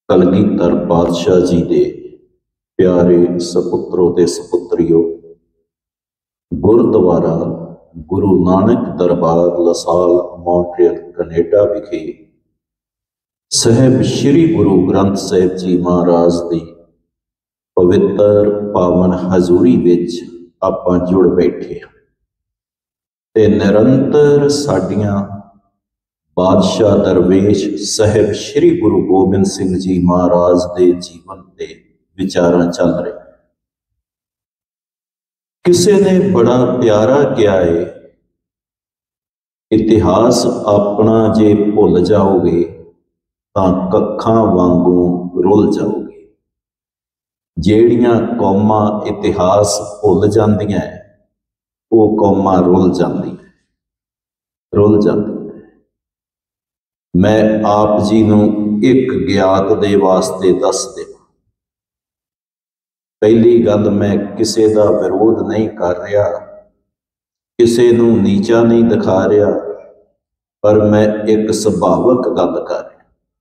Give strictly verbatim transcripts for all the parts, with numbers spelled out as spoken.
कलगीधर पातशाह जी दे प्यारे सपुत्रों ते सपुत्रियों, gurdwara Guru Nanak Darbar LaSalle Montreal Canada विखे साहिब श्री गुरु ग्रंथ साहिब जी महाराज की पवित्र पावन हजूरी विच आपां जुड़ बैठे ते निरंतर साडियां बादशाह दरवेश साहिब श्री गुरु गोबिंद सिंह जी महाराज के जीवन के विचारां चल रहे। किसी ने बड़ा प्यारा किया है, इतिहास अपना जे भुल जाओगे तां कखां वांगू रुल जाओगे। जेड़ियां कौमां इतिहास भुल जांदियां वो कौमां रुल जांदियां रुल जांदियां। मैं आप जी नूं एक ज्ञात दे वास्ते दस दे। पहली गल, मैं किसी का विरोध नहीं कर रहा, किसी नूं नीचा नहीं दिखा रहा, पर मैं एक सुभावक गल कर रहा।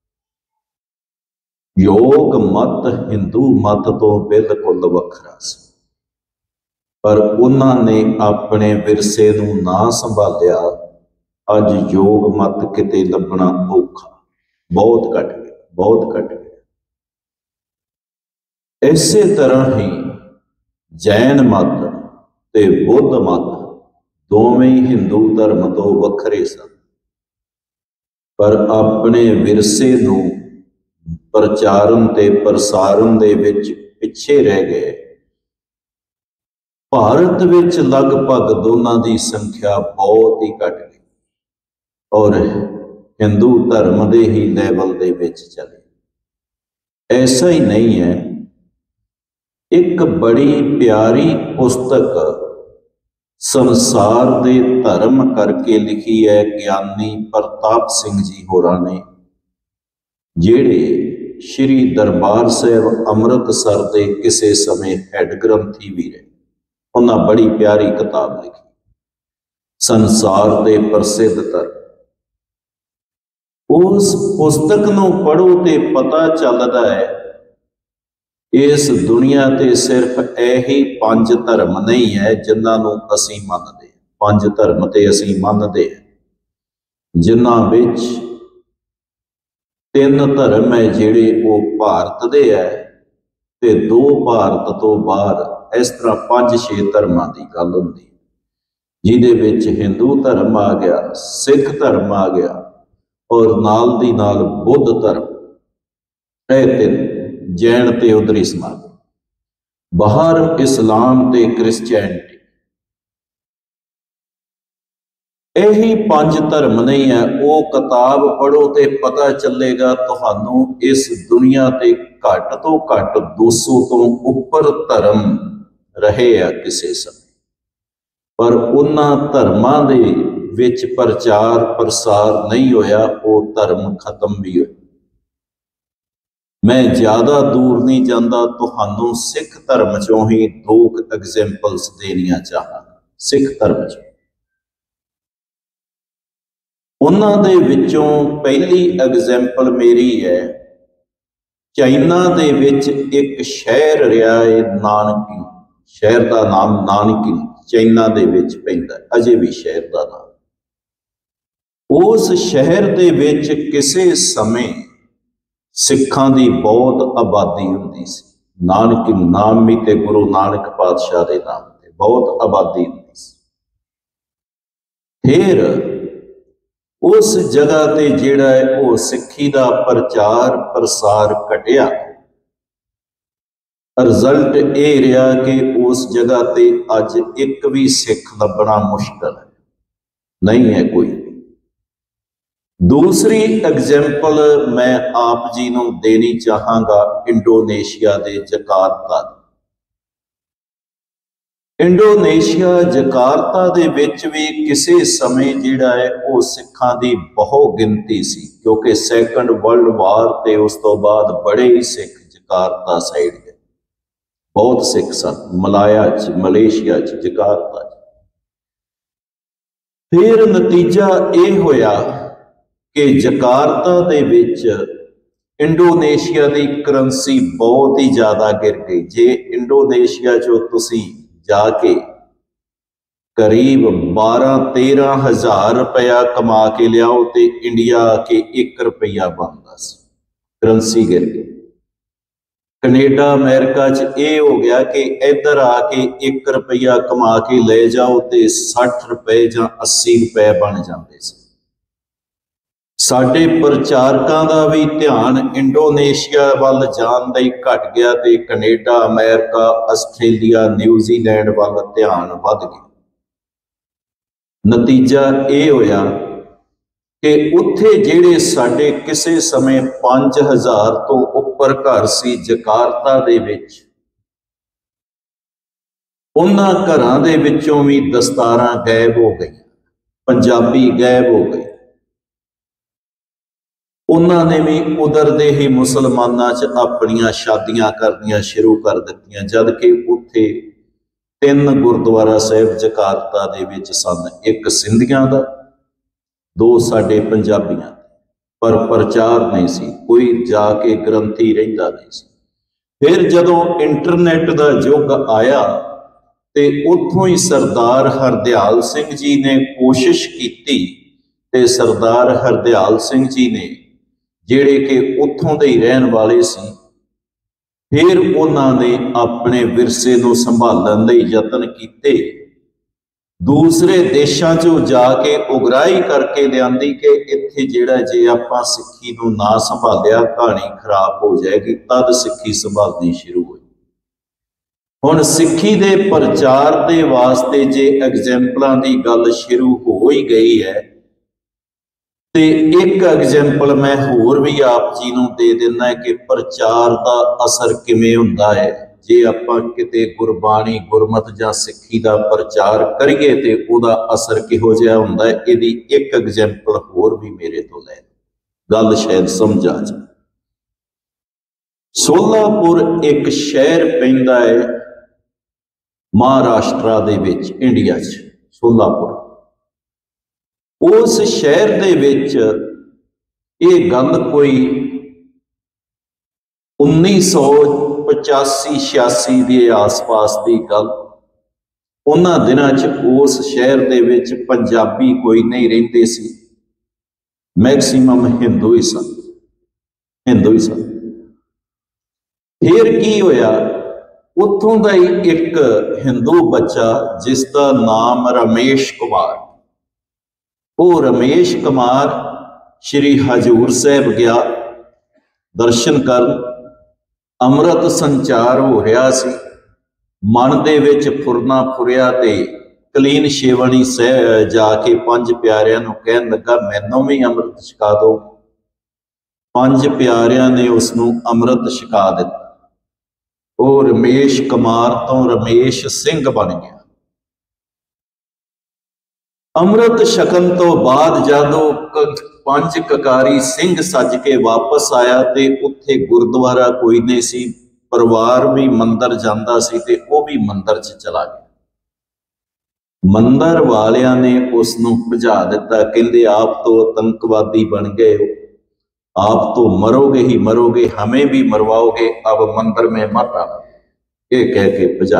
योग मत हिंदू मत तो बिल्कुल वखरा सी, पर उन्होंने अपने विरसे नूं ना संभालिया। अज योग मत किते लभना औखा, बहुत घट गया, बहुत घट गया। इसे तरह ही जैन मत ते बुद्ध मत दोवें हिंदू धर्म तो वखरे सन, पर अपने विरसे नूं प्रचारन ते प्रसारण दे विच पिछे रह गए। भारत विच लगभग दोनों की संख्या बहुत ही घट गई और हिंदू धर्म दे ही लैवल दे विच चले। ऐसा ही नहीं है। एक बड़ी प्यारी पुस्तक संसार दे धर्म करके लिखी है ज्ञानी प्रताप सिंह जी होरां ने, जेड़े श्री दरबार साहिब अमृतसर दे किसी समय हैड ग्रंथी भी रहे। उन्हें बड़ी प्यारी किताब लिखी, संसार दे प्रसिद्ध धर्म। उस पुस्तक नूं पढ़ो ते पता चलदा है इस दुनिया ते सिर्फ यही पंज धर्म नहीं है जिन्हां नूं असीं मनदे। पंज धर्म ते असीं मनदे जिन्हां विच तीन धर्म है जिहड़े वो भारत दे है ते दो भारत तो बाहर। इस तरह पांच छे धर्मां की गल हुंदी है, जिहदे विच हिंदू धर्म आ गया, सिख धर्म आ गया और नाल दी नाल बुद्ध धर्म, यह तीन, जैन ते उधरी समाज, बाहर इस्लाम ते क्रिश्चियनिटी। यही पांच धर्म नहीं है। वो किताब पढ़ो ते पता चलेगा तुहानू इस दुनिया ते घट तो घट दो सौ तो उपर धर्म रहे आ किसी समय, पर उन्हां धर्मां दे विच प्रचार प्रसार नहीं होया, वो धर्म खत्म भी होया। मैं ज्यादा दूर नहीं जाता, तुहानू सिख धर्म चों ही दो एग्जाम्पल्स देनियां चाहांगा। सिख धर्म चों उन्हां दे विचों पहली एग्जाम्पल मेरी है, चाइना दे विच एक शहर रहा है नानकिंग। शहर का नाम नानकिंग चाइना दे विच पैंदा, अजे भी शहर का नाम। उस शहर दे विच किसी समय सिखां दी बहुत आबादी हुंदी सी। नानकिंग नाम भी ते गुरु नानक पातशाह दे नाम ते बहुत आबादी हुंदी सी। फिर उस जगह ते जिहड़ा है वो सिक्खी दा प्रचार प्रसार घटिया। रिजल्ट ये रहा कि उस जगह ते अज एक भी सिख लभना मुश्किल है, नहीं है कोई। दूसरी एग्जाम्पल मैं आप जी नूं देनी चाहांगा इंडोनेशिया दे जकार्ता। इंडोनेशिया जकार्ता दे विच भी किसी समय जिहड़ा है वो सिखां दी बहुत गिनती सी, क्योंकि सैकंड वर्ल्ड वार ते उस तो बाद बड़े ही सिख जकार्ता साइड गए। बहुत सिख सन मलाया च, मलेशिया च, जकार्ता च। फिर नतीजा ये होया कि जकार्ता दे विच इंडोनेशिया की करंसी बहुत ही ज़्यादा गिर गई। जे इंडोनेशिया चो तुसी जाके करीब बारह तेरह हज़ार रुपया कमा के लियाओ तो इंडिया के एक रुपया बनता सी, करंसी गिर गई। कनेडा अमेरिका च ये हो गया कि इधर आके एक रुपया कमा के ले जाओ तो सठ रुपए जां अस्सी रुपए बन जाते सी। साडे प्रचारकों का भी ध्यान इंडोनेशिया वाल जान दा ही घट गया तो कनेडा अमेरिका आस्ट्रेलिया न्यूजीलैंड वाल ध्यान वध गया। नतीजा ये होया कि उत्थे जेड़े साडे किसी समय पांच हज़ार तो उपर घर सी जकार्ता दे विच, उन्हां घरां दे विचों भी दस्तारां गायब हो गई, पंजाबी गायब हो गई। उन्होंने भी उधर दे ही मुसलमानां च अपनियां शादियां करनियां शुरू कर दित्तियां, जबकि उत्थे तीन गुरुद्वारा साहिब जकार्ता दे विच सन, एक सिंधियां दा, दो साडे पंजाबियां, पर प्रचार नहीं सी, कोई जाके ग्रंथी रहिंदा नहीं सी। फिर जदों इंटरनेट का युग आया तो उत्थों ही सरदार हरदयाल सिंह जी ने कोशिश की ते सरदार हरदयाल सिंह जी ने जिहड़े कि उत्थों दे ही रहन वाले सी, फिर उन्होंने अपने विरसे नूं संभालण लई यतन कीते। दूसरे देशों चों जाके उगराही करके लियांदी कि इत्थे जिहड़ा जे आपां सिक्खी नूं ना संभालिया कहानी खराब हो जाएगी, तद सिक्खी संभालनी शुरू हुई। हुण सिक्खी दे प्रचार दे वास्ते जे एग्जैंपलों की गल शुरू हो ही गई है तो एक एग्जैंपल मैं होर भी आप जी नूं दे देना कि प्रचार का असर किवें हुंदा है। जे आपां किते गुरबाणी गुरमत जां सिक्खी का प्रचार करिए तो उहदा असर किहो जिहा हुंदा है, इहदी एक एग्जैंपल होर भी मेरे तो लै, गल शायद समझ आ जाए। सोलापुर एक शहर पैंदा है महाराष्ट्र दे विच, इंडिया च, सोलापुर। उस शहर दे विच ये गल कोई उन्नीस सौ पचासी छियासी के आस पास की गल, उन्हां दिनां च उस शहर दे विच पंजाबी कोई नहीं रहिंदे सी, मैक्सीमम हिंदू ही सन, हिंदू ही सन। फिर की होया, उत्थों का ही एक हिंदू बच्चा जिसका नाम रमेश कुमार, वो रमेश कुमार श्री हजूर साहब गया दर्शन कर, अमृत संचार हो रहा सी, मन दे विच फुरना फुरिया ते कलीन शेवणी सह जाके पंज प्यारियां नूं कहन लगा मैनों भी अमृत छका दो। पंज प्यारियां ने उसनूं अमृत छका दिता। वो रमेश कुमार तो रमेश सिंह बन गया। अमृत छकन तो बाद जदों पंज ककारी सिंह सज के वापस आया तो उत्थे गुरुद्वारा कोई नहीं सी, परिवार भी मंदिर जांदा सी ते वो भी मंदिर च चला गया। मंदिर वालियां ने उसनूं भजा दिता, कहंदे आप तो आतंकवादी बन गए हो, आप तो मरोगे ही मरोगे, हमें भी मरवाओगे, अब मंदिर में मत आना, ये कह के भजा।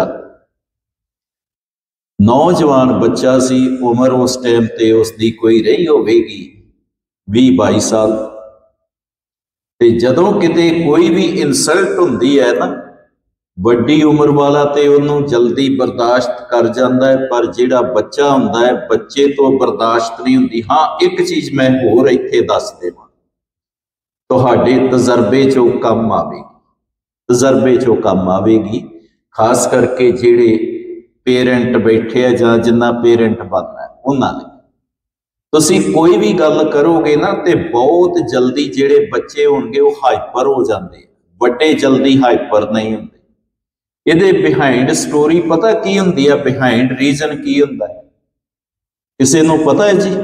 नौजवान बच्चा सी, उम्र उस टाइम ते उसकी कोई रही होगी भी बाई साल। ते जदों किते कोई भी इंसल्ट हुंदी है ना, वड्डी उम्र वाला ते उन्होंने जल्दी बर्दाश्त कर जाता है, पर जिहड़ा बच्चा हुंदा है बच्चे तो बर्दाश्त नहीं हुंदी। हाँ, एक चीज़ मैं होर इत्थे दस देवां, तुहाडे तजर्बे चों कम आवेगी, तजर्बे चों कम आवेगी, खास करके जिहड़े पेरेंट बैठे है जां जिन्ना पेरेंट बनना है उन्होंने। तुसी कोई भी गल करोगे ना तो बहुत जल्दी जिहड़े बच्चे होणगे वो हाइपर हो जाते, वड्डे जल्दी हाइपर नहीं होंदे। इहदे बिहाइंड स्टोरी पता की हुंदी है, बिहाइंड रीजन की हुंदा है, किसी नूं पता है जी?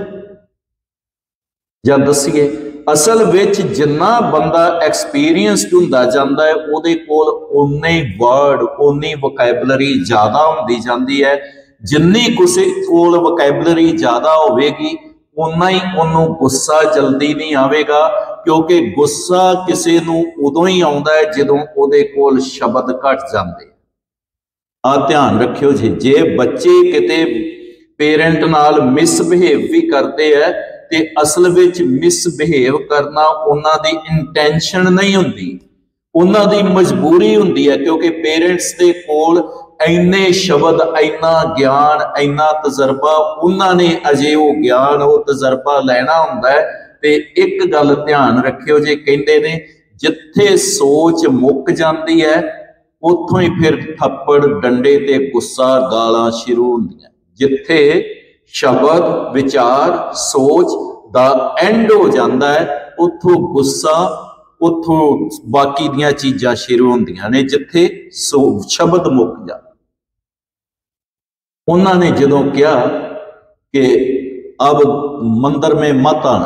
जां दसीए। असल विच जिन्ना बंदा एक्सपीरियंसड हुंदा जांदा है उहदे कोल उन्ने वर्ड उन्नी वोकैबलरी ज़्यादा हुंदी जांदी है। जिन्नी किसी कोल वोकैबलरी ज़्यादा होवेगी उन्ना ही उन्होंने गुस्सा जल्दी नहीं आवेगा, क्योंकि गुस्सा किसी नूं उदों ही आउंदा है जदों उहदे कोल शब्द घट जांदे। आ ध्यान रखियो जी, जे बच्चे किते पेरेंट नाल मिसबिहेव भी करते हैं ते असल विच मिसबिहेव करना उन्हां दी इंटेंशन नहीं हुंदी, उन्हां दी मजबूरी हुंदी है, क्योंकि पेरेंट्स दे कोल इन्ने शब्द, इन्ना ज्ञान, इन्ना तजर्बा, उन्होंने अजे वो ज्ञान वो तजर्बा लैना हुंदा है। ते एक गल ध्यान रखियो जे, कहंदे ने जिथे सोच मुक जाती है उत्थों ही फिर थप्पड़, डंडे ते गुस्सा, गालां शुरू हुंदियां। जिथे शब्द, विचार, सोच दा एंड हो जाता है उत्थों गुस्सा, उत्थों बाकी दियां चीज़ां शुरू होंदियां ने। जिथे सो शब्द मुक जा, उन्होंने जदों कहा कि अब मंदिर में मत आना,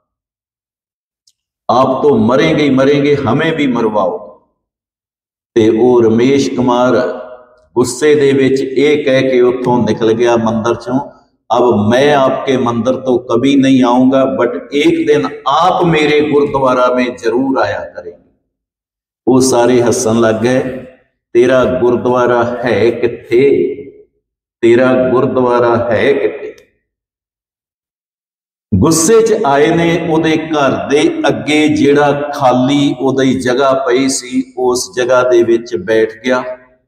आप तो मरेंगे ही मरेंगे, हमें भी मरवाओ, ते वो रमेश कुमार गुस्से दे विच ये कह के उत्थों निकल गया मंदिर चों, अब मैं आपके मंदिर तो कभी नहीं आऊंगा, बट एक दिन आप मेरे गुरुद्वारा में जरूर आया करेंगे। वो सारे हसन लग गए, तेरा गुरुद्वारा है किथे, तेरा गुरुद्वारा है किथे। गुस्से च आए ने, उहदे घर दे अगे जिहड़ा खाली उहदी जगह पई सी, उस जगह दे विच बैठ गया।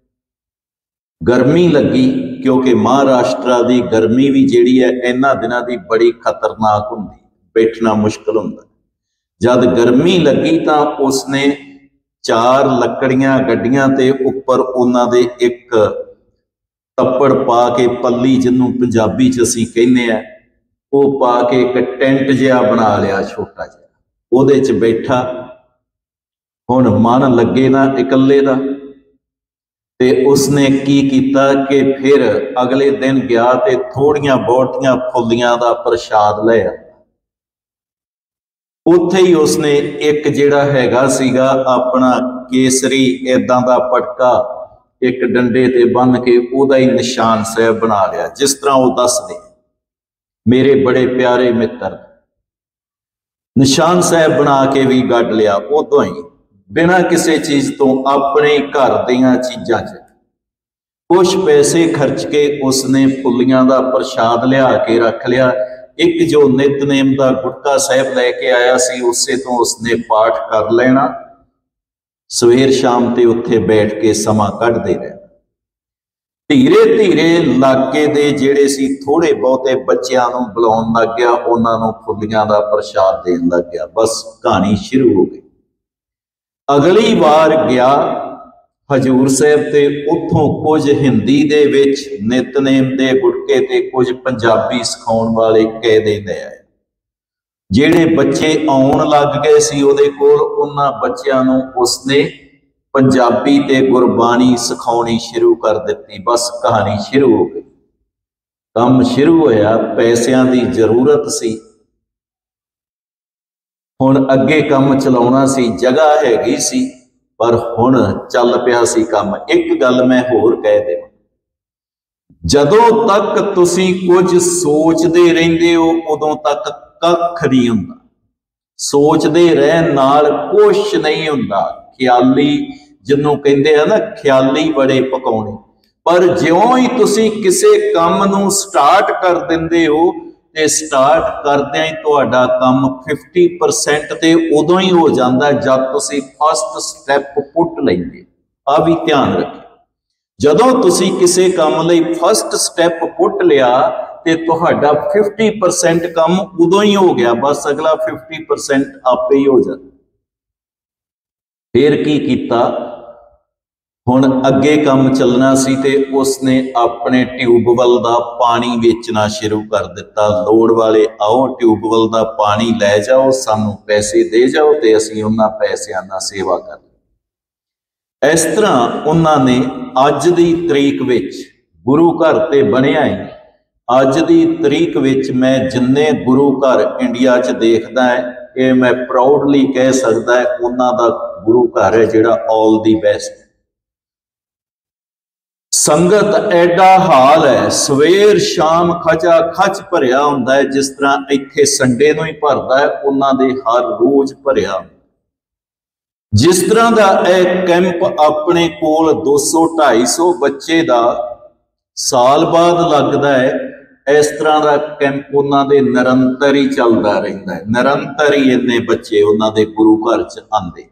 गर्मी लगी, क्योंकि महाराष्ट्र की गर्मी भी जिहड़ी है इन्हां दिनां दी बड़ी खतरनाक हुंदी, बैठना मुश्किल हुंदा। जद गर्मी लगी तो उसने चार लकड़ियां गड्डियां ते उपर उन्हां दे एक तप्पड़ पा के, पल्ली जिन्हों पंजाबी च असीं कहने आ, वो पा के एक टेंट जिहा बना लिया छोटा जिहा, उहदे च बैठा। हुण मन लगे ना इकल्ले दा, ते उसने की कीता कि फिर अगले दिन गया ते थोड़ियां बहुतियां फुल्लियां दा प्रशाद लिया। उत्थे ही उसने एक जिहड़ा हैगा सीगा अपना केसरी इदां दा पटका एक डंडे ते बन के उहदा ही निशान साहब बना लिया, जिस तरह वो दसदे मेरे बड़े प्यारे मित्र, निशान साहब बना के भी गढ़ लिया। उदों ही बिना किसी चीज तो अपने घर दियां चीज़ां च कुछ पैसे खर्च के उसने फुल्लियां दा प्रशाद लिया के रख लिया। एक जो नितनेम दा गुटका साहब लैके आया सी, उससे तो उसने पाठ कर लेना, सवेर शाम ते उत्थे बैठ के समा कढ़दे रहे। धीरे धीरे इलाके दे जिहड़े सी थोड़े बहुते बच्चियां नूं बुलाउण लग गया, उन्हां नूं फुल्लियां दा प्रशाद देण लग गया। बस कहानी शुरू हो गई। अगली बार गया हजूर साहब ते उत्थों कुछ हिंदी दे विच नितनेम दे गुटके ते कुछ पंजाबी सिखाउण वाले कैदे ले आए। जिहड़े बच्चे आउण लग गए सी उहदे कोल, उन्हां बच्चियां नूं उसने पंजाबी ते गुरबाणी सिखाउणी शुरू कर दित्ती। बस कहानी शुरू हो गई, काम शुरू होया। पैसिਆਂ ਦੀ ਜ਼ਰੂਰਤ ਸੀ, हुण अगे काम चलाउणा सी, जगह हैगी सी, पर हुण चल पिया सी काम। एक गल मैं होर कह देवां, जदों तक तुसीं कुछ सोचदे रहिंदे हो उदों तक कख नहीं हुंदा। सोचदे रहण नाल कुछ नहीं हुंदा। ख्याली जिन्हों कहते हैं ना, ख्याली बड़े पकाउणे, पर ज्यों ही तुसीं किसी काम नूं स्टार्ट कर दिंदे हो ते स्टार्ट करदिआं ही तुहाडा काम फिफ्टी परसेंट ते उदों ही हो जाता है जब तुसीं फस्ट स्टैप पुट लैंदे। आ भी ध्यान रखिओ, जदों तुसीं किसी काम लई फस्ट स्टैप पुट लिया ते तुहाडा फिफ्टी परसेंट काम उदों ही हो गया। बस अगला फिफ्टी परसेंट आपे ही हो जाता। फिर की कीता, हुण अगे काम चलना सी ते उसने अपने ट्यूबवैल दा पानी बेचना शुरू कर दिता। लोड़ वाले आओ, ट्यूबवैल दा पानी लै जाओ, सानू पैसे दे जाओ ते असीं उन्हां पैसिਆਂ दा सेवा कर। इस तरह उन्होंने अज दी तरीक विच गुरु घर ते बनिया ही, अज दी तरीक विच मैं जिन्ने गुरु घर इंडिया च देखदा है, ये मैं प्राउडली कह सकदा है उन्हां दा गुरु घर है जिहड़ा ऑल दी बेस्ट। संगत एडा हाल है, सवेर शाम खचा खच भरिया हुंदा है। जिस तरह इत्थे संडे नूं ही भरदा है, उन्हां दे हर रोज भरिया। जिस तरह का यह कैंप अपने कोल दो सौ ढाई सौ बच्चे का साल बाद लगता है, इस तरह का कैंप उन्होंने निरंतर ही चलता रहता है। निरंतर ही इन्ने बच्चे उन्होंने गुरु घर च आते।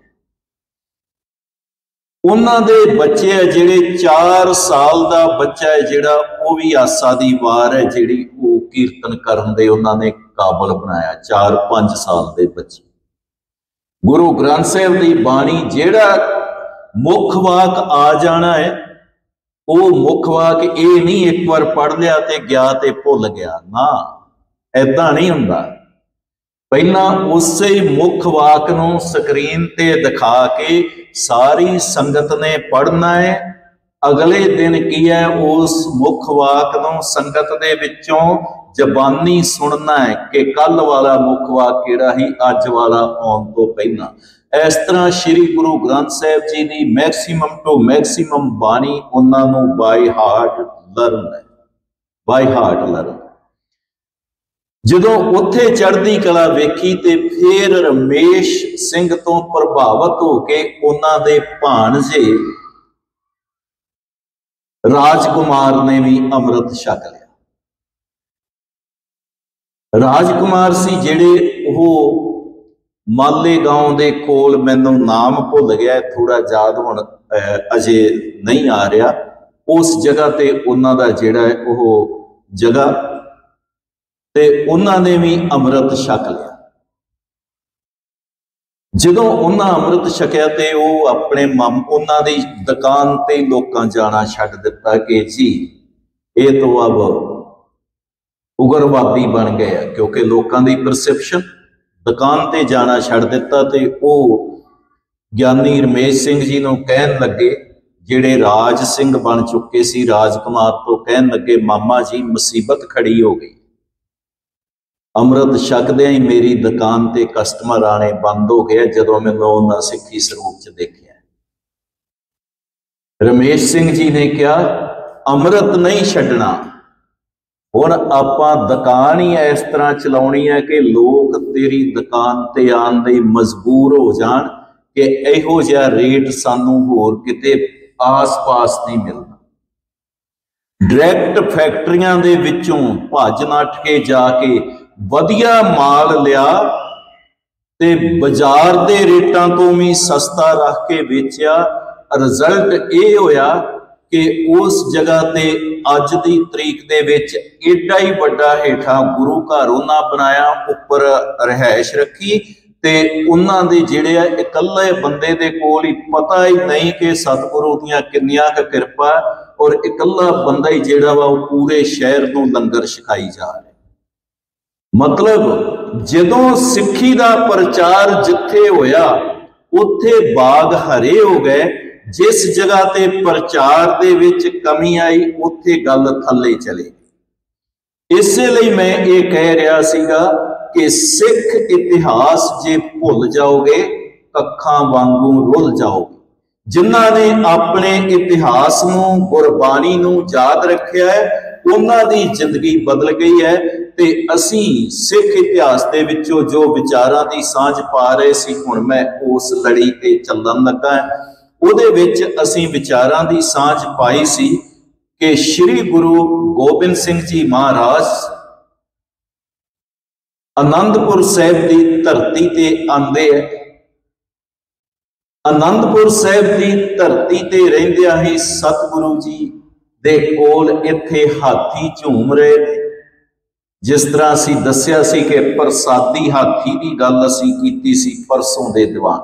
उन्होंने बच्चे है जिहड़े चार साल का बच्चा है जिहड़ा, वो भी आसा दी वार है जिहड़ी वो कीर्तन करन दे उन्होंने काबल बनाया। चार पांच साल के बच्चे गुरु ग्रंथ साहिब की बाणी जिहड़ा मुख वाक आ जाना है, वो मुख वाक ये नहीं एक बार पढ़ लिया ते गया ते भुल गया ना, ऐदा नहीं हुंदा। पहला उस मुख वाक नूं स्क्रीन ते दिखा के सारी संगत ने पढ़ना है। अगले दिन की है, उस मुख वाक नूं संगत दे विचों जबानी सुनना है कि कल वाला मुख वाक किहड़ा ही, अज वाला आउण तो पहला। इस तरह श्री गुरु ग्रंथ साहिब जी की मैक्सीमम टू मैक्सीमम बाणी उन्होंने बाय हार्ट लर्न है, बाय हार्ट लर्न। जदों उत्थे चढ़दी कला वेखी ते फिर रमेश सिंह तो प्रभावित होके उन्हां दे भाणजे राजकुमार ने भी अमृत छक लिया। राजकुमार सी जिहड़े वो माले गांव दे कोल, मैनूं नाम भुल गया, थोड़ा याद हुण अजे नहीं आ रहा, उस जगह ते उन्हां दा जिहड़ा है वो जगह ते उन्होंने भी अमृत छक लिया। जदों उन्हें अमृत छकिया तो वह अपने मम उन्होंने दुकान ते लोकां जाना छड्ड दिता कि जी ये तो अब उग्रवादी बन गए, क्योंकि लोगों की परसैप्शन दुकान ते जाना छड्ड दिता। तो वह ज्ञानी रमेश सिंह जी नूं कहन लगे, जिहड़े राज सिंह बन चुके सी राजकुमार, तो कहन लगे मामा जी मुसीबत खड़ी हो गई, अमृत छकदियां ही मेरी दुकान ते कस्टमर आने बंद हो गए जदों मैनूं उन्हां सिੱਖੀ ਸਰੂਪ च देखिया। रमेश सिंह जी ने कहा अमृत नहीं छड्डना, हुण आपां दुकान ही इस तरह चलाउणी है कि लोग तेरी दुकान ते आउण लई मजबूर हो जाण कि इहो जिहा रेट सानूं होर किते आस पास नहीं मिलदा। डायरैक्ट फैक्ट्रियां दे विचों भज नੱਠ के जाके वधिया माल लिया ते बाजार दे रेटां तो भी सस्ता रख के बेचिया। रिजल्ट ये होया कि उस जगह ते अज दी तरीक दे विच एडा ही वड्डा हेठा गुरु घर उन्हां बनाया, उपर रिहाइश रखी ते उन्हां दे जिहड़े आ इकल्ले बंदे दे कोल ही पता ही नहीं कि सतगुरु दीयां किन्नियां क किरपा, और इकल्ला बंदा ही जिहड़ा वा पूरे शहर नूं लंगर छकाई जा रहा। मतलब जदों सिੱਖੀ दा प्रचार जिथे होया उत्थे बाग हरे हो गए। जिस जगह ते प्रचार दे विच कमी आई उत्थे गल थले चले गई। इसे लिए मैं ये कह रहा सीगा कि सिख इतिहास जे भुल जाओगे कखां वांगू रुल जाओगे। जिन्हां ने अपने इतिहास नूं गुरबाणी नूं याद रखिया है उन्हां दी जिंदगी बदल गई है। ते असी सिख इतिहास दे विचों जो विचारां दी सांझ पा रहे सी, हुण मैं उस लड़ी ते चलण लगा है। उहदे विच असी विचारां दी सांझ पाई सी कि श्री गुरु गोबिंद सिंह जी महाराज आनंदपुर साहिब की धरती ते आंदे है। आनंदपुर साहिब की धरती ते रहिंदियां ही सतगुरु जी दे कोल इत्थे हाथी झूम रहे ने। जिस तरह असी दस्सिया सी कि प्रसादी हाथी की गल असी कीती सी परसों दे दीवान।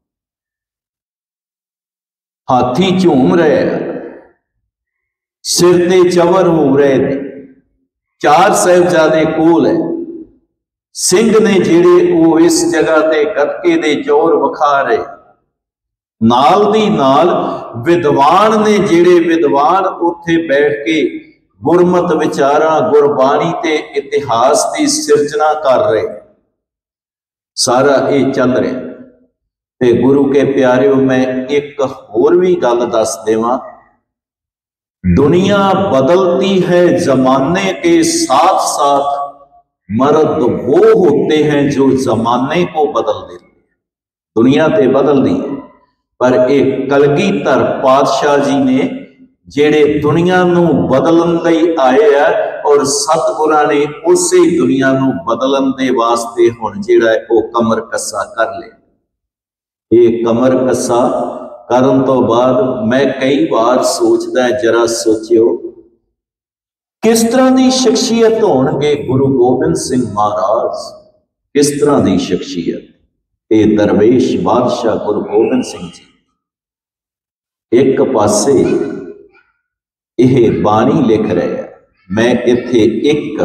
हाथी झूम रहे हैं, सिर ते चवर हो रहे ने, चार साहिबजादे कोल है। सिंह ने जिहड़े वो इस जगह ते गतके दे जोर विखा रहे, नाल दी नाल विद्वान ने जिहड़े विद्वान उत्थे बैठ के गुरमत विचारा गुरबाणी ते इतिहास की सिरजना कर रहे। सारा ये चल रहा ते गुरु के प्यारे मैं एक होर भी गल दस देवां। दुनिया बदलती है जमाने के साथ साथ, मर्द वो होते हैं जो जमाने को बदल देते हैं। दुनिया तो बदलती है, पर एक कलगीधर पातशाह जी ने जेड़े दुनिया नू बदलन लई आए है, और सतगुरां ने उसे दुनिया नू बदलन दे वास्ते हुण जेड़ा है वो कमर कस्सा कर लिया। ये कमर कस्सा करन तो बाद मैं कई बार सोचदा, जरा सोचियो किस तरह की शख्सियत होणगे गुरु गोबिंद सिंह महाराज, किस तरह की शख्सियत। ये दरवेश बादशाह गुरु गोबिंद सिंह जी एक पासे यह बाणी लिख रहे हैं। मैं इत्थे एक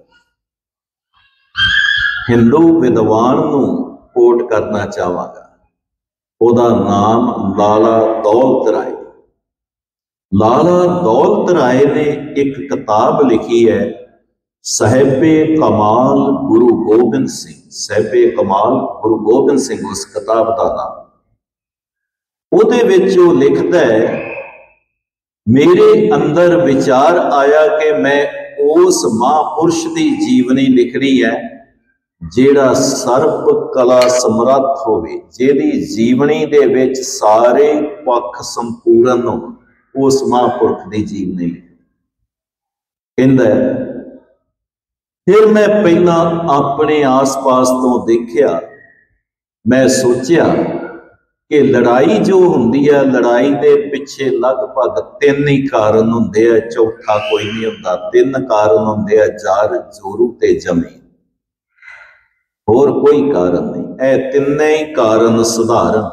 हिंदू विद्वान नूं कोट करना चाहांगा, ओदा नाम लाला दौलत राय। लाला दौलत राय ने एक किताब लिखी है, साहिबे कमाल गुरु गोबिंद सिंह। साहिबे कमाल गुरु गोबिंद सिंह उस किताब का नाम। ਉਹਦੇ ਵਿੱਚ ਉਹ ਲਿਖਦਾ ਹੈ, मेरे अंदर विचार आया कि मैं उस महापुरुष की जीवनी लिख रही है जेड़ा सर्व कला समर्थ होवे, जेदी जीवनी दे विच सारे पक्ष संपूर्ण हो, उस महापुरुष की जीवनी लिख। कहंदा फिर मैं पहला अपने आस पास तो देखिया, मैं सोचिया कि लड़ाई जो होंदी है, लड़ाई के पिछे लगभग तीन ही कारण होंदे है, चौथा कोई नहीं होंदा। तीन कारण होंदे है, जार, जोरू ते जमीन, होर कोई कारण नहीं। ए तिन्ने ही कारण सधारण।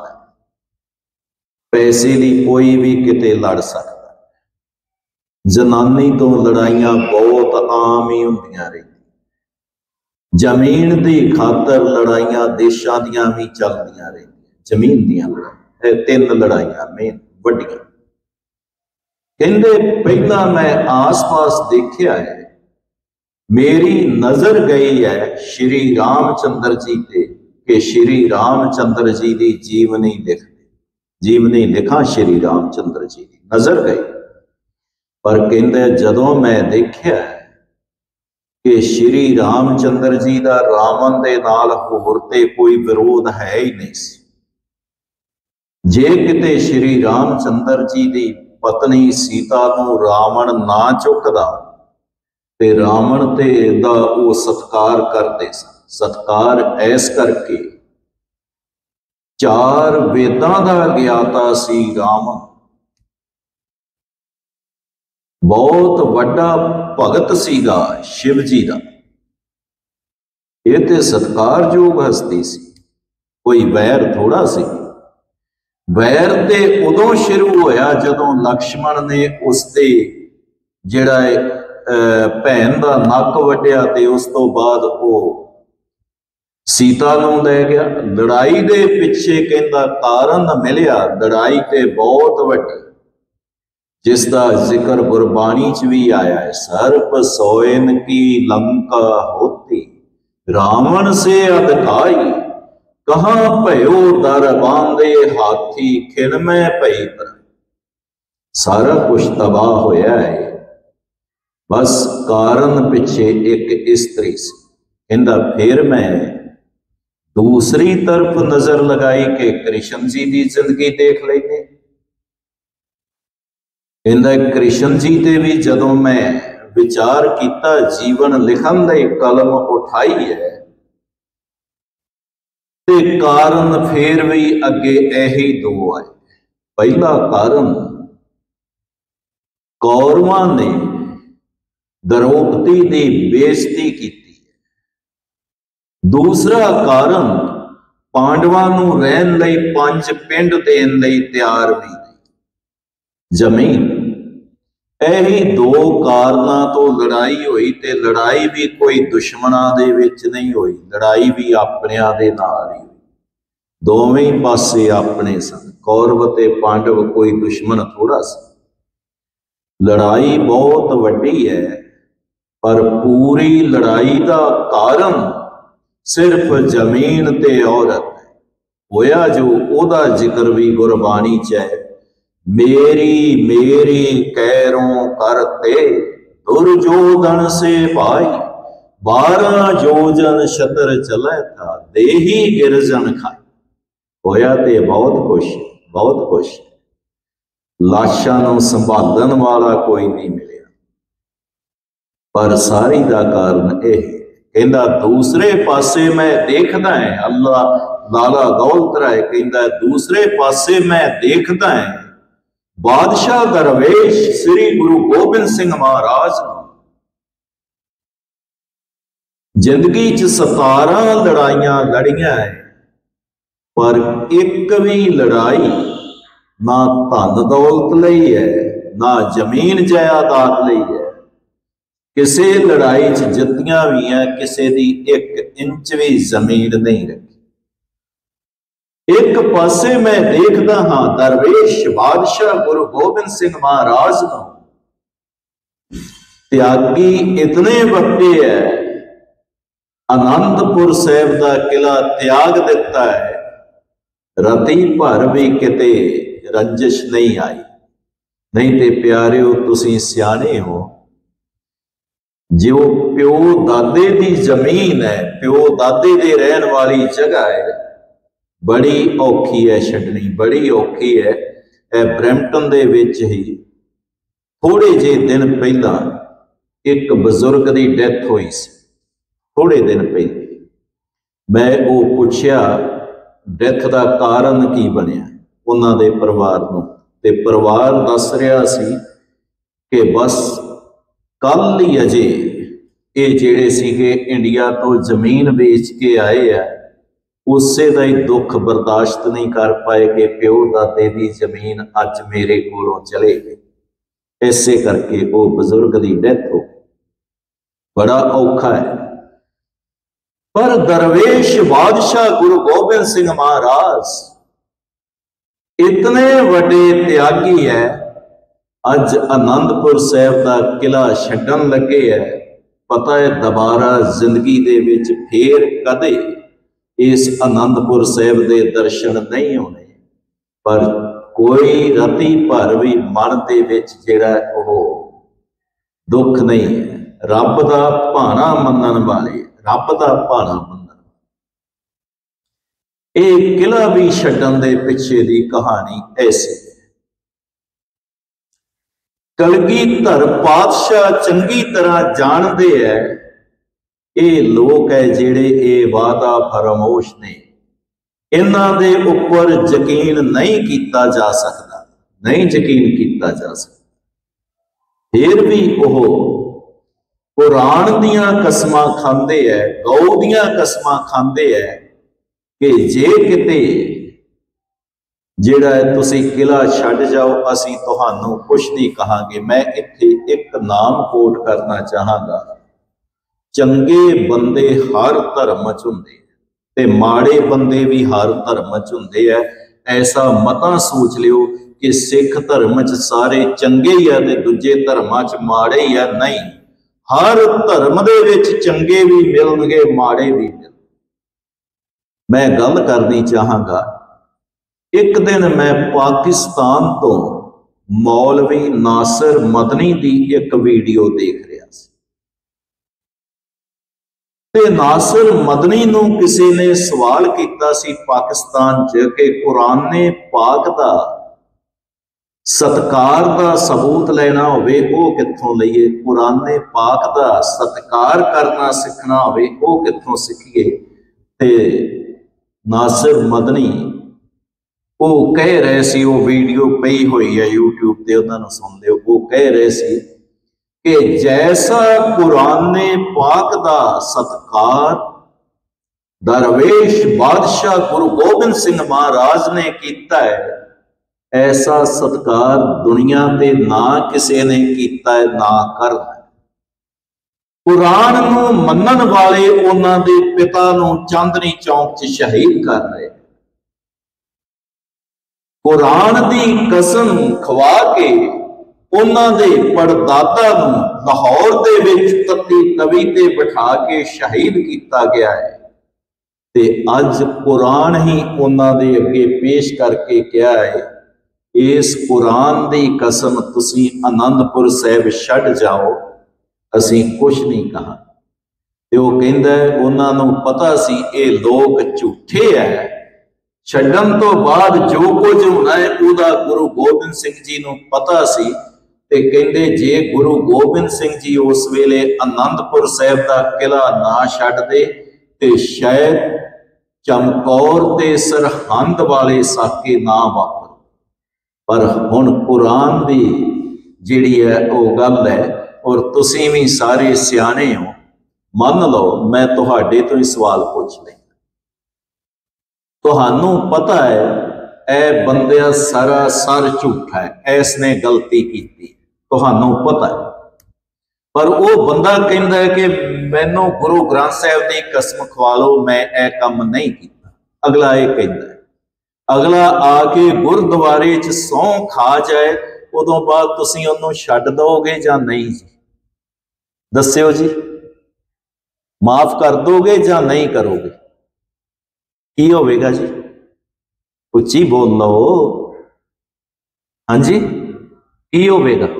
पैसे की कोई भी किते लड़ सकता, जनानी तो लड़ाइयां बहुत आम ही होंदियां रही। जमीन की खातर लड़ाइयां देशां दियां भी चलदियां रही, जमीन दियां लड़ाई। तीन लड़ाइयां मेन वड्डियां। कहंदे पहला मैं आस पास देखिया है, मेरी नजर गई है श्री रामचंद्र जी ते, कि श्री रामचंद्र जी की जीवनी लिख जीवनी लिखा श्री रामचंद्र जी की नजर गई। पर कहंदे जदों मैं देखिया कि श्री रामचंद्र जी का रावण दे नाल होर ते कोई विरोध है ही नहीं सी। जे किते श्री रामचंद्र जी की पत्नी सीता नूं रावण ना चुकदा ते रावण ते दा वो सत्कार करते सन। सत्कार ऐस करके चार वेदां दा ज्ञाता सी रावण, बहुत वड्डा भगत सीगा शिव जी दा। ये ते सत्कारयोग हस्ती सी, कोई वैर थोड़ा सी। वैर ते उदों शुरू होया जदों लक्ष्मण ने उसते जिहड़ा भैन दा नक वड्डिया ते उस तो बाद वो सीता नूं लै गया। लड़ाई दे पिछे कहंदा कारण मिलिया, लड़ाई ते बहुत वड्डी, जिसका जिक्र गुरबाणी च भी आया है। सर्प सोयन की लंका होती, रावण से अधकाई, कहाँ भयो दर बांधे हाथी, खिन में पई पर। सारा कुछ तबाह होया है, बस कारण पिछे एक स्त्री सी। कहंदा फिर मैं दूसरी तरफ नजर लगाई कि कृष्ण जी की जिंदगी देख लेंगे। कहंदा कृष्ण जी ते भी जदों मैं विचार किया, जीवन लिखन लई कलम उठाई है, ते कारण फिर भी अगे यही दो आए। पहला कारण कौरवां ने द्रौपदी की बेइज्जती की। दूसरा कारण पांडवां नूं रहन लई पंज पिंड देण लई तैयार भी नहीं, जमीन। यही दो कारणों तो लड़ाई हुई, ते लड़ाई भी कोई दुश्मनां दे विच नहीं हुई, लड़ाई भी अपनियां दे नाल ही। दोवें पासे अपने सन, कौरव ते पांडव कोई दुश्मन थोड़ा सा। लड़ाई बहुत वड्डी है, पर पूरी लड़ाई का कारण सिर्फ जमीन ते औरत है। होया जो ओदा जिक्र भी गुरबाणी च है, मेरी मेरी कैरों करते दुर्योधन से भाई, बारह जोजन छतर चले था देही गिरजन खाई। होया ते बहुत कुछ, बहुत कुछ। लाशां नूं संभालण वाला कोई नहीं मिलिया, पर सारी दा कारण यह कहंदा दूसरे पासे मैं देखदा है, अल्लाह लाला दौलत राय कहंदा दूसरे पासे मैं देखदा है बादशाह दरवेश श्री गुरु गोबिंद सिंह महाराज जिंदगी च सतारां लड़ाइयां लड़ियां है, पर एक भी लड़ाई ना धन दौलत लई है, ना जमीन जायदाद लई है। किसी लड़ाई च जित्तियां भी है, किसी दी एक इंच भी जमीन नहीं रखी। एक पासे मैं देखदा हाँ दरवेश बादशाह गुरु गोबिंद सिंह महाराज नूं त्यागी इतने वड्डे है, आनंदपुर साहिब दा किला त्याग दिता है, रती भर भी किते रंजिश नहीं आई। नहीं ते प्यारिओ तुसीं सियाणे हो, जो प्यो दादे दी जमीन है, प्यो दादे दे रहन वाली जगह है, बड़ी औखी है छड्डनी, बड़ी औखी है। ब्रैम्पटन दे विच ही थोड़े जे दिन पहला एक बजुर्ग की डेथ हुई सी, थोड़े दिन पहले मैं वो पूछया डेथ का कारण की बनिया उन्हां दे परिवार नूं, ते परिवार दस रहा सी कि बस कल ही अजे ये जिहड़े सीगे इंडिया तो जमीन बेच के आए है, उसे दा ही दुख बर्दाश्त नहीं कर पाए कि प्यो दादे दी जमीन अज मेरे कोलों चले गई। इसे करके वो बजुर्ग की डेथ हो, बड़ा औखा है। पर दरवेश बादशाह गुरु गोबिंद सिंह महाराज इतने वड्डे त्यागी है, अज आनंदपुर साहिब का किला छड्डन लगे है। पता है दोबारा जिंदगी दे विच फिर कदे इस आनंदपुर साहिब के दर्शन नहीं होने, पर कोई रती भर भी मन दे विच जिहड़ा ओह दुख नहीं है। रब दा भाना मनण वाले, रब दा भाना मनण, ये किला भी छड्डण दे पिछे दी कहानी ऐसी है। कलगीधर पातशाह चंगी तरह जानते हैं, ये लोग है जिहड़े ये वादा फरमोश ने, इन्हां दे उपर यकीन नहीं किया जा सकता, नहीं यकीन किया जा सकता। फिर भी वह कुरान दियां कसमां खांदे है, गौ दियां कसमां खांदे है कि जे किते जिहड़ा है तुसीं किला छड्ड जाओ, असीं तुहानूं कुछ नहीं कहांगे। मैं इत्थे एक नाम कोट करना चाहांगा, चंगे बंदे हर धर्म च हुंदे ते माड़े बंदे भी हर धर्म च हुंदे है। ऐसा मता सोच लियो कि सिख धर्म च सारे चंगे ही है ते दूजे धर्मां च माड़े ही है, नहीं। हर धर्म दे विच चंगे भी मिलणगे, माड़े भी मिल। मैं गल करनी चाहांगा, एक दिन मैं पाकिस्तान तो मौलवी नासिर मदनी की एक वीडियो देख रहा सी, ते नासिर मदनी नूं किसी ने सवाल किया सी पाकिस्तान च कि कुराने पाक दा सत्कार दा सबूत लेना होवे वो कित्थों लईए, कुराने पाक दा सत्कार करना सीखना होवे वो कित्थों सीखीए। ते नासिर मदनी वो कह रहे सी, वो वीडियो पई हुई है यूट्यूब ते, उन्होंने सुन लियो। वो कह रहे सी कि जैसा कुराने पाक दा सत्कार दरवेश बादशाह गुरु गोबिंद सिंह महाराज ने किया है, ऐसा सत्कार दुनिया ते ना किसी ने किया है, ना करना। कुरान नूं मनण वाले उन्हां दे पिता नूं चांदनी चौक च शहीद कर रहे, कुरान दी कसम खवा के उन्हां दे पड़दादा नूं लाहौर दे विच तत्ती तवी ते बिठा के शहीद किया गया है। ते अज कुरान ही उन्हां दे अगे पेश करके क्या है इस कुरान दी कसम तुसी आनंदपुर साहिब छड्ड जाओ, असीं कुछ नहीं कहा। ते वो कहंदा है उन्हां नूं पता सी ये लोग झूठे है, छड्डण तो बाद जो कुछ होना है उहदा गुरु गोबिंद सिंह जी नूं पता सी। ते कहंदे जे गुरु गोबिंद सिंह जी उस वेले आनंदपुर साहिब दा किला ना छड्डदे ते शायद चमकौर ते सरहंद वाले साके ना वापर। पर हुण कुरान दी जिहड़ी है वो गल है, और तुसीं भी सारे सियाणे हो, मन लो मैं तुहाडे तो ही सवाल पूछ लें। तुहानू पता है ए बंदिया सारा सर झूठा है, इसने गलती की, तुहानू पता है। पर वो बंदा कहता है कि मैनू गुरु ग्रंथ साहिब की कसम खवा लो मैं ए काम नहीं किया। अगला ये कहता है, अगला आके गुरुद्वारे च सौं खा जाए उदों बाद तुसीं उहनूं छड्ड दोगे जां नहीं जी? दस्सिओ जी, माफ कर दोगे जां नहीं करोगे? की होवेगा जी? उच्ची बोल लो। हाँ जी, की होवेगा?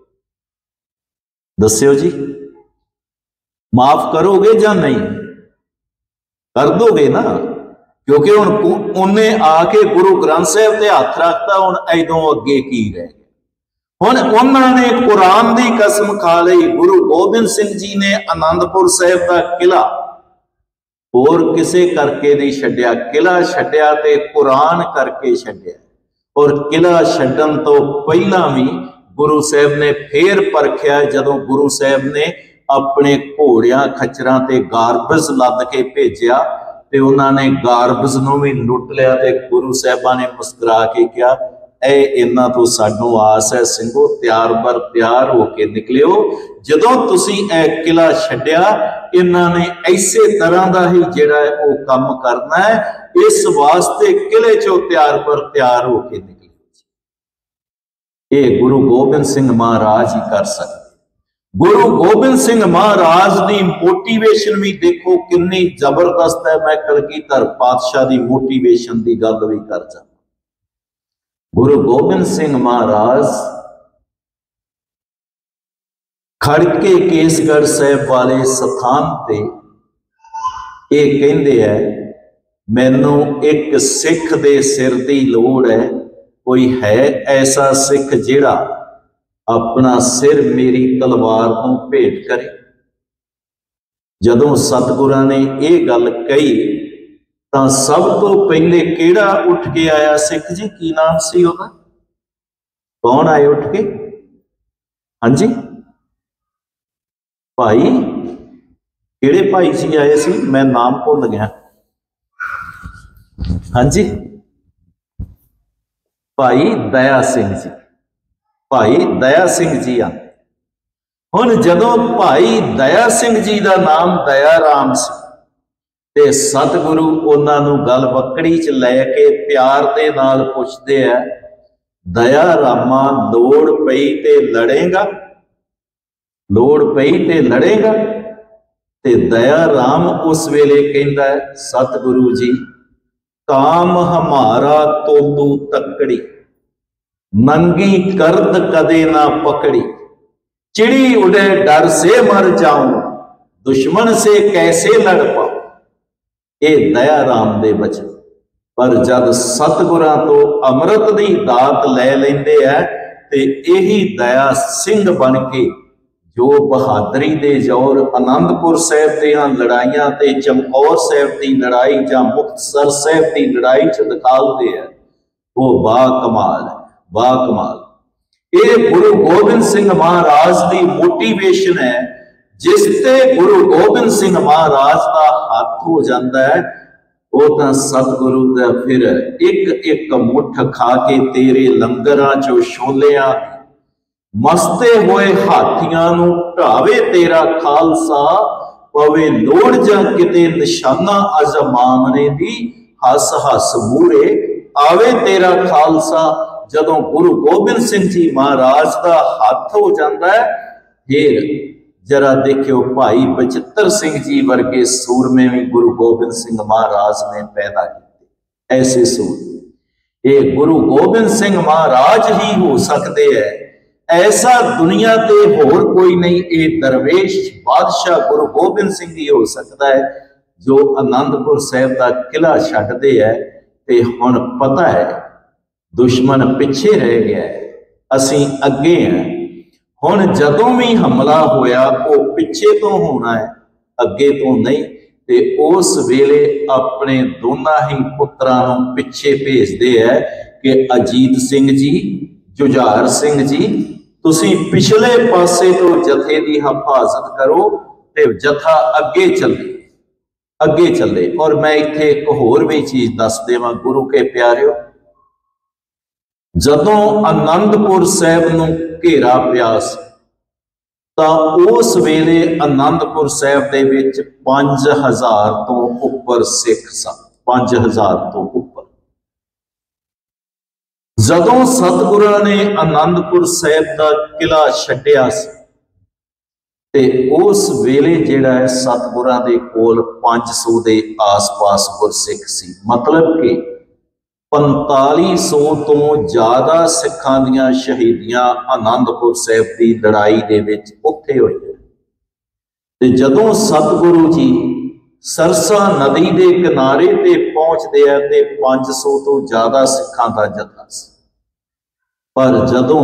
दस्सिओ जी, माफ करोगे जां नहीं? कर दोगे ना, क्योंकि हुण उन्हें आके गुरु ग्रंथ साहिब ते हथ रखता, हुण इदों अगे की रह गया। हुण उन्होंने कुरान की कसम खा ली, गुरु गोबिंद सिंह जी ने आनंदपुर साहिब का किला होर किसे करके नहीं छड्डिया, किला छड्डिया ते कुरान करके छड्डिया। और किला छड्डण तो पहला भी गुरु साहब ने फिर परखिया, जदों गुरु साहब ने अपने घोड़ियां खच्चरां ते गारबज लद के भेजिया ते उन्होंने गारबज नूं भी लुट लिया। ते गुरु साहबा ने मुस्कुरा के कहा, ए इन्हां तो सानू आस है सिंघो, तैयार बर तैयार होके निकलियो, जदों तुसीं ए किला छड्डिया इन्हां ने इसे तरह का ही जिहड़ा है वो काम करना है, इस वास्ते किले चों तैयार बर तैयार होके निकलियो। ये गुरु गोबिंद सिंह महाराज ही कर सकते। गुरु गोबिंद सिंह महाराज की मोटिवेशन भी देखो कितनी जबरदस्त है। मैं कलगीधर पातशाह की मोटिवेशन की गल भी कर जा। गुरु गोबिंद सिंह महाराज खड़के केसगढ़ साहिब वाले स्थान पे ये कहते हैं, मैनू एक सिख दे सिर की लोड़ है, कोई है ऐसा सिख जिहड़ा अपना सिर मेरी तलवार को भेंट करे। जदों सतगुरां ने यह गल कही तो सब तो पहले केड़ा उठ के आया सिख जी? की नाम सी उहदा? कौन आए उठ के? हाँ जी भाई, केड़े भाई जी आए सी? मैं नाम भुल गया। हाँ जी, भाई दया सिंह जी। भाई दया सिंह जी आ। हुण जदों भाई दया सिंह जी का नाम दया राम सी ते सतगुरु उन्हां नूं गल वकड़ी च लैके प्यार दे नाल पुछदे है, दया रामा लोड़ पई ते लड़ेगा? लोड़ पई ते लड़ेगा? ते दया राम उस वेले कहंदा है, सतगुरु जी काम हमारा तोदू तकड़ी, नंगी करद कदे ना पकड़ी, चिड़ी उड़े डर से मर जाऊं, दुश्मन से कैसे लड़ पाऊं। ये दया राम दे बचन। पर जब सतगुरां तो अमृत दी दात लै लैंदे है ते यही दया सिंह बन के जो बहादरी दे जोर आनंदपुर साहिब दियां लड़ाइयां ते चमकौर साहिब की लड़ाई जां मुक्तसर साहिब की लड़ाई च दिखाते हैं, वो बा कमाल है, बा कमाल। ये गुरु गोबिंद सिंह महाराज की मोटिवेशन है। जिसते गुरु गोबिंद सिंह महाराज का हाथ हो जाता है, वो तो सतगुरु का फिर एक एक मुठ खा के तेरे लंगरां चो छोलियां मसते हुए हाथियां नूं ढावे तेरा खालसा, पवे लोड़ जा किते निशाना अजमाने दी, हस हस मूरे आवे तेरा खालसा। जदों गुरु गोबिंद सिंह जी महाराज का हाथ हो जाता है, फिर जरा देखियो भाई बचित्र सिंह जी वर्गे सूरमे भी गुरु गोबिंद सिंह महाराज ने पैदा किए। ऐसे सूरमे ये गुरु गोबिंद सिंह महाराज ही हो सकते हैं। ऐसा दुनिया ते होर कोई नहीं। ये दरवेश बादशाह गुरु गोबिंद सिंह ही हो सकता है जो आनंदपुर साहिब का किला छड्डदे है। ते हुण पता है दुश्मन पिछे रह गया है, असीं अगे हैं। हुण जदों भी हमला होया वो पिछे तो होना है, अगे तो नहीं। ते उस वेले अपने दोनों ही पुत्रां नूं पिछे भेजदे है कि अजीत सिंह जी, जुझार सिंह जी, तुसीं पिछले पासे तो जथे की हिफाजत करो ते जथा अगे चले, अगे चले। और मैं इत्थे एक होर भी चीज दस देवां गुरु के प्यारिओ, जदों आनंदपुर साहिब नूं घेरा पिया सी तां उस वेले आनंदपुर साहिब दे विच पांच हजार तो उपर सिख सन, पांच हजार तो उपर। जदों सतगुरां ने आनंदपुर साहिब का किला छड्डिया सी ते उस वेले जिहड़ा है सतगुरां दे कोल पांच सौ दे आस पास गुरसिख सी। मतलब कि पंताली सौ तो ज्यादा सिखां दीयां शहीदियां आनंदपुर साहिब की लड़ाई दे विच उत्थे होईआं। ते जदों सतगुरु जी सरसा नदी के किनारे ते पहुंचते हैं ते पांच सौ तो ज्यादा सिखां दा जत्था सी। पर जदों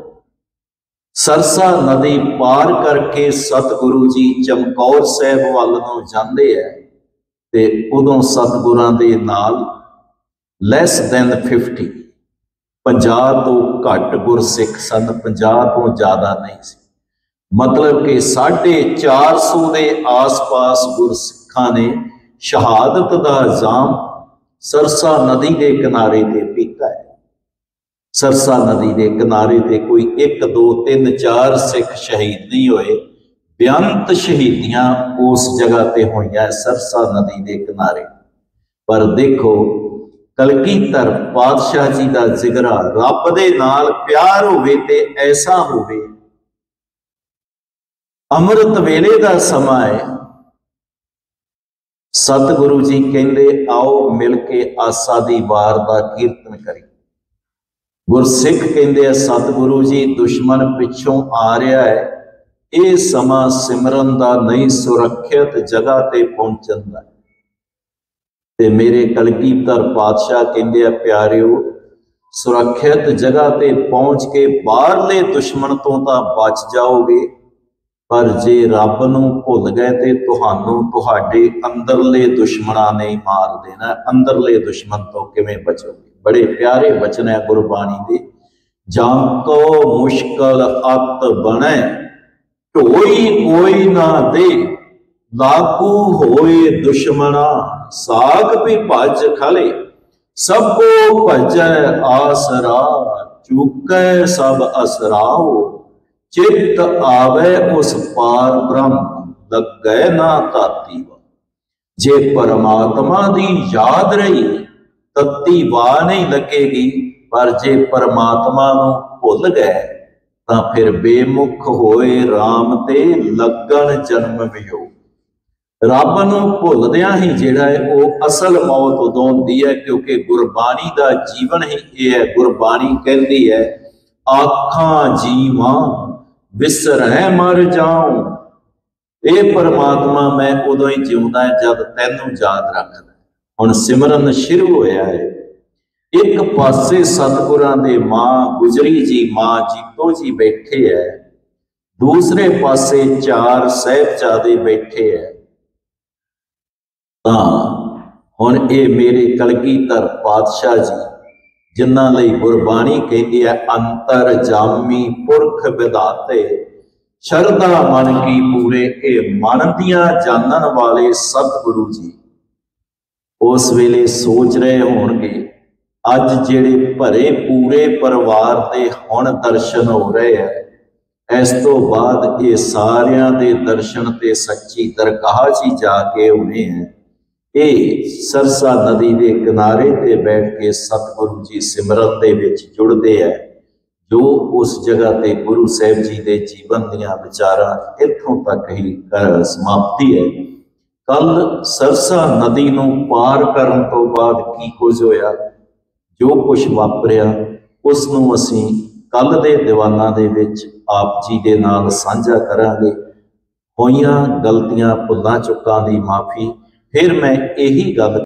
सरसा नदी पार करके सतगुरु जी चमकौर साहिब वाल नूं जांदे है ते उदों सतगुरां दे नाल लैस दैन फिफ्टी पंजाह तो घट गुरसिख सन, पंजाह तो ज्यादा नहीं सी। मतलब कि साढ़े चार सौ के आस पास गुरसिखां ने शहादत का इल्जाम सरसा नदी के किनारे ते पीता है। सरसा नदी के किनारे ते कोई एक दो तीन चार सिख शहीद नहीं होए, बेअंत शहीदियां उस जगह ते होईयां सरसा नदी के किनारे। पर देखो कलगीधर पातशाह जी का जिगरा रब दे नाल प्यार होवे ते ऐसा होवे। अमृत वेले का समा है, सतगुरु जी कहंदे आओ मिल के आसा दी वार दा कीर्तन करी। गुरसिख कहंदे सतगुरु जी दुश्मन पिछों आ रहा है, ये समा सिमरन दा नहीं सुरक्षित जगह ते पहुंचण दा। ते मेरे कलगीधर पातशाह कहंदे आ प्यारिओ सुरक्षित जगह ते पहुंच के बाहरले दुश्मन तो तां बच जाओगे, पर जे रब नूं भुल गए ते तुहानूं तुहाडे अंदरले दुश्मनां ने मार देना। अंदरले दुश्मन तो किवें बचोगे? बड़े प्यारे वचन है गुरबाणी दे। जांको मुश्किल अत बने ढोई कोई ना दे, लागू होए दुश्मना साग भी भज खले, सबको भजै आसरा चूकै सब असराओ, चित आवे उस पार ब्रह्म लगे ना ताती। जे परमात्मा दी याद रही तत्ती वाह नहीं लगेगी, पर जे परमात्मा नूं भुल गए तां फिर बेमुख होए राम ते लगन जन्म वियोग। रब नूं भुलदियां ही जिहड़ा है वो असल मौत उदों हुंदी है, क्योंकि गुरबाणी का जीवन ही ये है। गुरबाणी कहती है आखां जीवां विसरै मर जाऊं, ये परमात्मा मैं उदों ही जिउंदा है जब तैनूं याद रखदा। हुण सिमरन शुरू होया है। एक पासे सतगुरां दे मां गुजरी जी मां जीतो जी बैठे है, दूसरे पासे चार साहिबजादे बैठे है। हुण ये मेरे कलगीधर पातशाह जी जिन्हां लई गुरबाणी कहती है अंतर जामी पुरख विधाते, शरदा मन की पूरे, ये मन दियां जानन वाले सतगुरु जी उस वेले सोच रहे होणगे अज जिहड़े भरे पूरे परिवार दे हुण दर्शन हो रहे हैं, इस तो बाद ये सारियां दे दर्शन ते सच्ची दरगाह च जाके होने हैं। ये सरसा नदी के किनारे ते बैठ के सतगुरु जी सिमरन दे विच जुड़ते हैं, जो उस जगह ते गुरु साहिब जी के जीवन दियां विचारां इत्थों तक ही समाप्ति है। कल सरसा नदी नूं पार करन तो बाद की कुछ होया, ਜੋ ਕੁਝ ਵਾਪਰਿਆ ਉਸ ਨੂੰ ਅਸੀਂ ਕੱਲ ਦੇ ਦੀਵਾਨਾਂ ਦੇ ਵਿੱਚ ਆਪ ਜੀ ਦੇ ਨਾਲ ਸਾਂਝਾ ਕਰਾਂਗੇ। ਹੋਈਆਂ ਗਲਤੀਆਂ ਭੁੱਲਾਂ ਚੁੱਕਾਂ ਦੀ ਮਾਫੀ। ਫਿਰ ਮੈਂ ਇਹੀ ਗੱਲ